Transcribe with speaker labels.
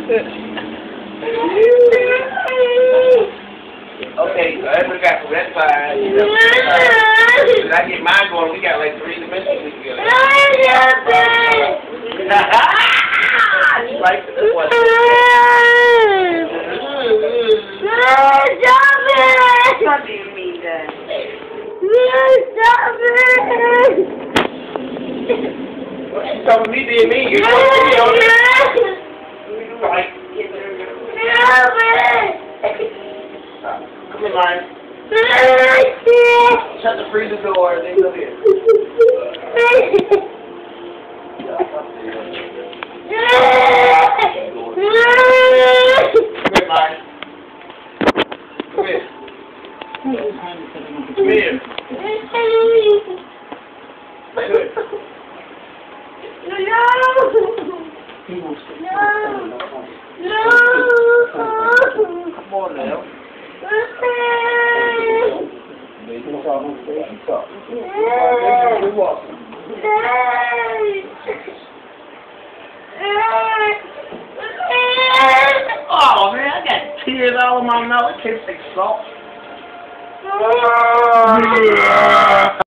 Speaker 1: Okay, so that's what we got from that side. When I get mine going, we got like 3 dimensions we can get. She likes this one.
Speaker 2: What do you mean that?
Speaker 1: Well, she's telling me being mean. You're supposed to be on it. Like, come here, Ryan. Shut the freezer door and then come here. Come here, Ryan. Come here. Come here. Good. Come on now. Oh man, I got tears all in my mouth. It tastes like salt.